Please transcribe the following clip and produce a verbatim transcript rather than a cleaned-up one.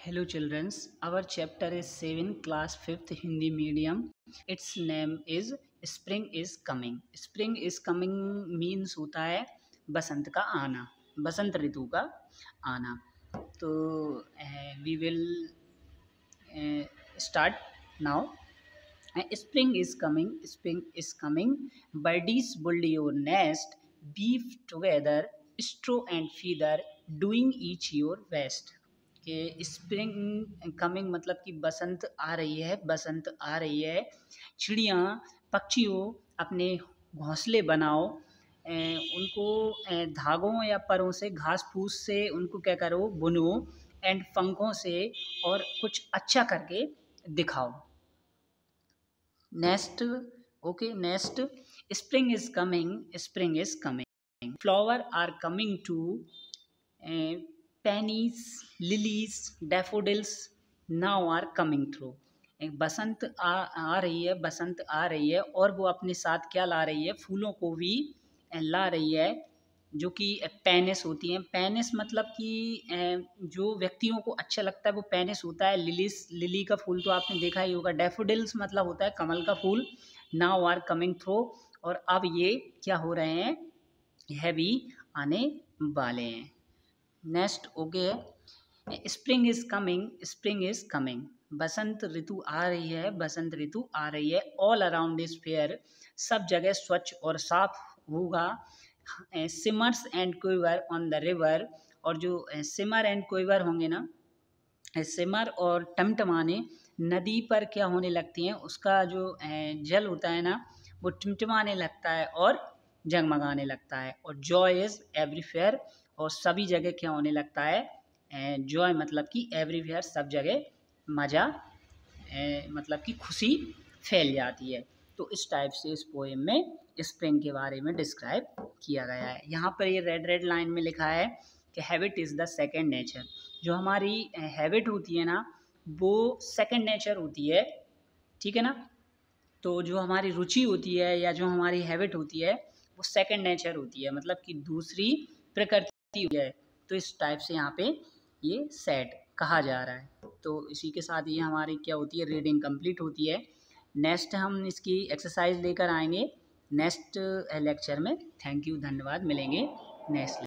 Hello childrens, our chapter is seven class fifth Hindi medium. Its name is Spring is coming. Spring is coming means होता है बसंत का आना, बसंत ऋतु का आना. तो we will uh, start now. Uh, Spring is coming, spring is coming. Birdies build your nest, weave together, straw and feather, doing each your best. कि spring coming मतलब कि बसंत आ रही है, बसंत आ रही है. चिड़ियाँ पक्षियों अपने घोंसले बनाओ, ए, उनको ए, धागों या परों से घास फूस से उनको क्या करो बुनो, एंड पंखों से और कुछ अच्छा करके दिखाओ. Next okay next spring is coming, spring is coming. Flower are coming too, peonies lilies daffodils now are coming through. एक बसंत आ आ रही है, बसंत आ रही है और वो अपने साथ क्या ला रही है, फूलों को भी ला रही है जो कि पेनिस होती हैं. पेनिस मतलब कि जो व्यक्तियों को अच्छा लगता है वो पेनिस होता है. लिलीस लिली का फूल तो आपने देखा ही होगा. डैफोडिल्स मतलब होता है कमल का फूल. नाउ आर कमिंग थ्रू, और अब ये क्या हो रहे हैं, यह भी आने वाले हैं. Next okay, spring is coming, spring is coming. बसंत ऋतु आ रही है, बसंत ऋतु आ रही है. ऑल अराउंड इज फेयर, सब जगह स्वच्छ और साफ होगा. Shimmers and quiver on the river, और जो सिमर एंड क्विवर होंगे ना, सिमर और टमटमाने नदी पर क्या होने लगती हैं, उसका जो जल होता है ना वो टिमटिमाने लगता है और जगमगाने लगता है. और जॉय इज एवरीवेयर, और सभी जगह क्या होने लगता है, जॉय मतलब कि एवरीवेयर, सब जगह मज़ा मतलब कि खुशी फैल जाती है. तो इस टाइप से इस पोएम में स्प्रिंग के बारे में डिस्क्राइब किया गया है. यहाँ पर ये रेड रेड लाइन में लिखा है कि habit is the second nature. जो हमारी हैबिट होती है ना वो सेकेंड नेचर होती है, ठीक है ना. तो जो हमारी रुचि होती है या जो हमारी हैबिट होती है वो सेकेंड नेचर होती है, मतलब कि दूसरी प्रकृति है. तो इस टाइप से यहाँ पे ये सेट कहा जा रहा है. तो इसी के साथ ये हमारी क्या होती है, रीडिंग कंप्लीट होती है. नेक्स्ट हम इसकी एक्सरसाइज लेकर आएंगे नेक्स्ट लेक्चर में. थैंक यू, धन्यवाद. मिलेंगे नेक्स्ट.